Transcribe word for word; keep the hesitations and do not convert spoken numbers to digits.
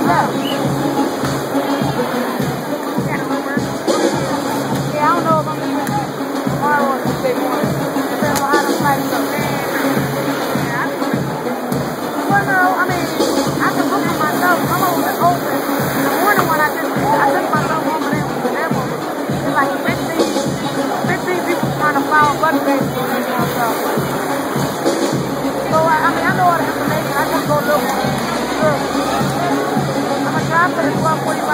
Yeah. Yeah, I don't know if I'm going to tomorrow or the day one. Depends on how the flight goes. Well, no, I mean, I can book for myself. I'm over open. The morning one, I just, I took myself over there with the airport. It's like fifteen, fifteen people trying to file a buddy base for this one, so. So, I, I mean, I know all the information. I just go look. Sure. I'm going to try for the twelve forty-five.